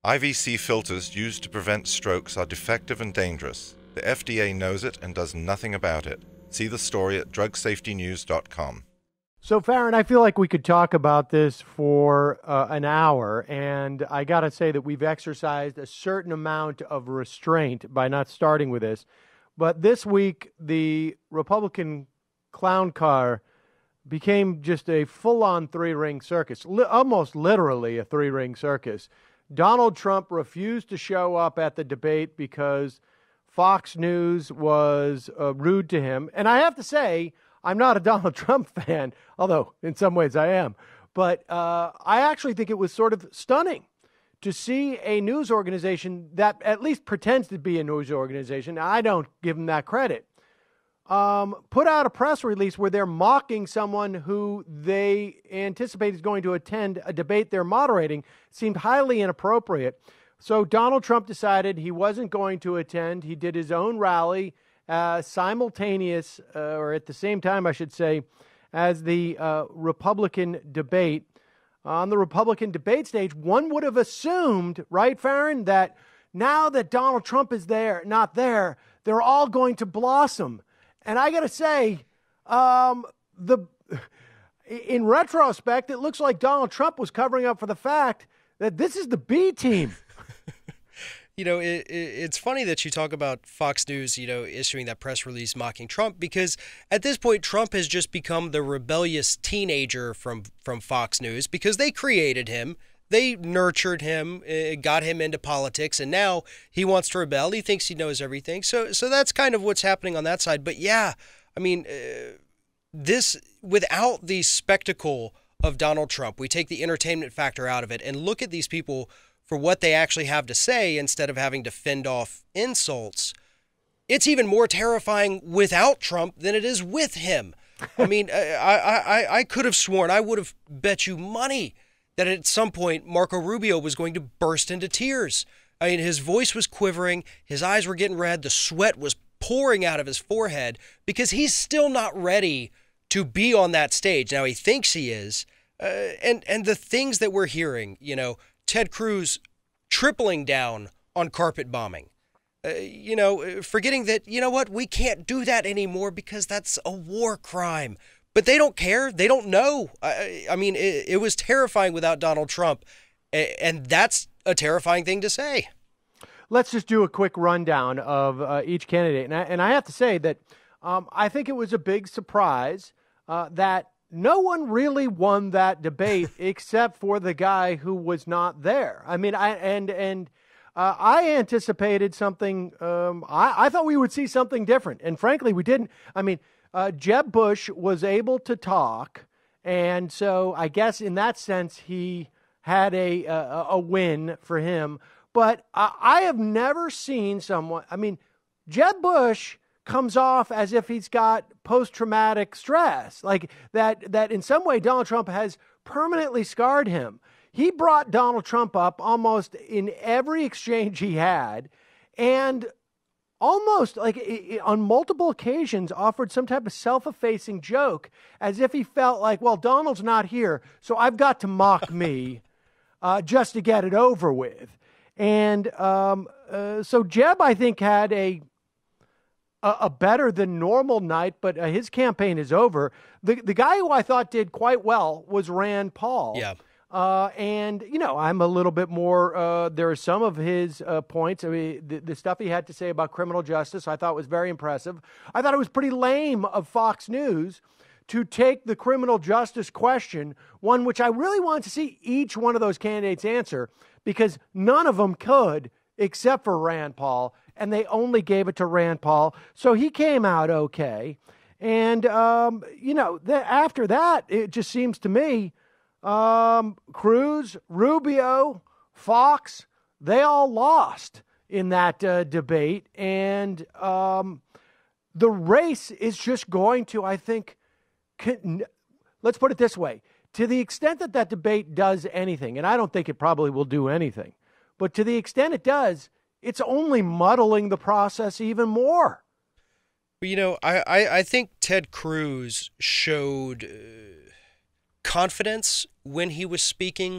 IVC filters used to prevent strokes are defective and dangerous. The FDA knows it and does nothing about it. See the story at drugsafetynews.com. So, Farron, I feel like we could talk about this for an hour, and I got to say that we've exercised a certain amount of restraint by not starting with this. But this week, the Republican clown car became just a full-on three-ring circus, almost literally a three-ring circus. Donald Trump refused to show up at the debate because Fox News was rude to him. And I have to say, I'm not a Donald Trump fan, although in some ways I am. But I actually think it was sort of stunning to see a news organization that at least pretends to be a news organization. I don't give them that credit. Put out a press release where they're mocking someone who they anticipate is going to attend a debate they're moderating. Seemed highly inappropriate. So Donald Trump decided he wasn't going to attend. He did his own rally simultaneous, or at the same time, I should say, as the Republican debate. On the Republican debate stage, one would have assumed, right, Farron, that now that Donald Trump is not there, they're all going to blossom. And I got to say, in retrospect, it looks like Donald Trump was covering up for the fact that this is the B team. You know, it's funny that you talk about Fox News, issuing that press release mocking Trump, because at this point, Trump has just become the rebellious teenager from Fox News because they created him. They nurtured him, got him into politics, and now he wants to rebel. He thinks he knows everything. So that's kind of what's happening on that side. But yeah, I mean, this, without the spectacle of Donald Trump, we take the entertainment factor out of it and look at these people for what they actually have to say instead of having to fend off insults. It's even more terrifying without Trump than it is with him. I mean, I could have sworn, I would have bet you money that at some point Marco Rubio was going to burst into tears. I mean, his voice was quivering, his eyes were getting red, the sweat was pouring out of his forehead because he's still not ready to be on that stage. Now, he thinks he is. And the things that we're hearing, Ted Cruz tripling down on carpet bombing, forgetting that, we can't do that anymore because that's a war crime. But they don't care. They don't know. I mean, it was terrifying without Donald Trump, and that's a terrifying thing to say. Let's just do a quick rundown of each candidate. And I have to say that I think it was a big surprise that no one really won that debate except for the guy who was not there. I mean, I anticipated something. I thought we would see something different, and frankly, we didn't. I mean, Jeb Bush was able to talk, and so I guess in that sense he had a win for him. But I have never seen someone. I mean, Jeb Bush comes off as if he's got post-traumatic stress, like that in some way Donald Trump has permanently scarred him. He brought Donald Trump up almost in every exchange he had, and almost like on multiple occasions offered some type of self-effacing joke as if he felt like, well, Donald's not here, so I've got to mock me just to get it over with. And so Jeb, I think, had a better than normal night, but his campaign is over. The guy who I thought did quite well was Rand Paul. Yeah. And, I'm a little bit more, there are some of his points. I mean, the stuff he had to say about criminal justice I thought was very impressive. I thought it was pretty lame of Fox News to take the criminal justice question, one which I really wanted to see each one of those candidates answer, because none of them could except for Rand Paul, and they only gave it to Rand Paul. So he came out okay. And, after that, it just seems to me, Cruz, Rubio, Fox, they all lost in that debate. And the race is just going to, I think, let's put it this way. To the extent that that debate does anything, and I don't think it probably will do anything, but to the extent it does, it's only muddling the process even more. I think Ted Cruz showed confidence when he was speaking.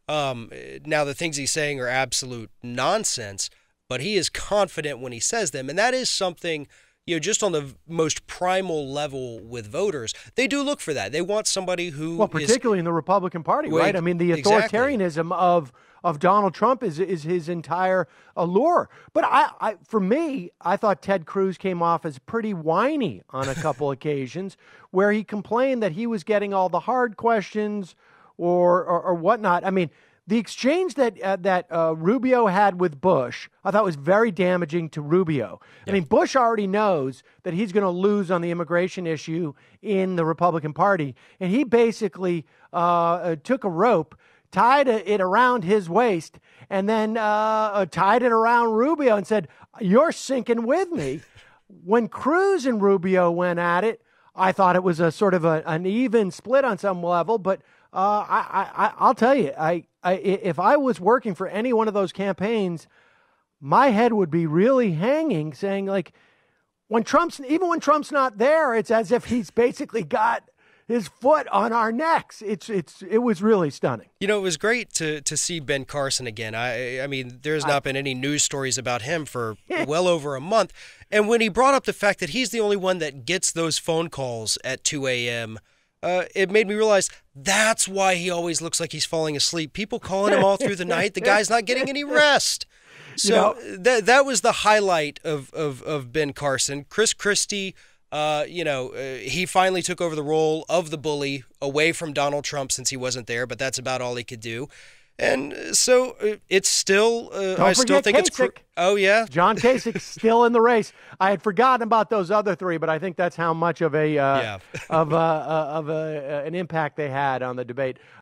Now, the things he's saying are absolute nonsense, but he is confident when he says them. And that is something, just on the most primal level with voters, they do look for that. They want somebody who particularly in the Republican Party, right? I mean, the authoritarianism of Donald Trump is his entire allure. But for me, I thought Ted Cruz came off as pretty whiny on a couple occasions where he complained that he was getting all the hard questions or whatnot. I mean, the exchange that Rubio had with Bush, I thought was very damaging to Rubio. Yeah. I mean, Bush already knows that he's going to lose on the immigration issue in the Republican Party, and he basically took a rope, tied it around his waist, and then tied it around Rubio and said, "You're sinking with me." When Cruz and Rubio went at it, I thought it was a sort of an even split on some level, but I'll tell you, if I was working for any one of those campaigns, my head would be really hanging, saying like, even when Trump's not there, it's as if he's basically got his foot on our necks. It was really stunning. It was great to see Ben Carson again. I mean, there's not been any news stories about him for well over a month. And when he brought up the fact that he's the only one that gets those phone calls at 2 a.m., it made me realize that's why he always looks like he's falling asleep. People calling him all through the night. The guy's not getting any rest. So that was the highlight of Ben Carson. Chris Christie, he finally took over the role of the bully away from Donald Trump since he wasn't there, but that's about all he could do. And so it's still, I still think Kasich. Oh, yeah. John Kasich's still in the race. I had forgotten about those other three, but I think that's how much of an impact they had on the debate.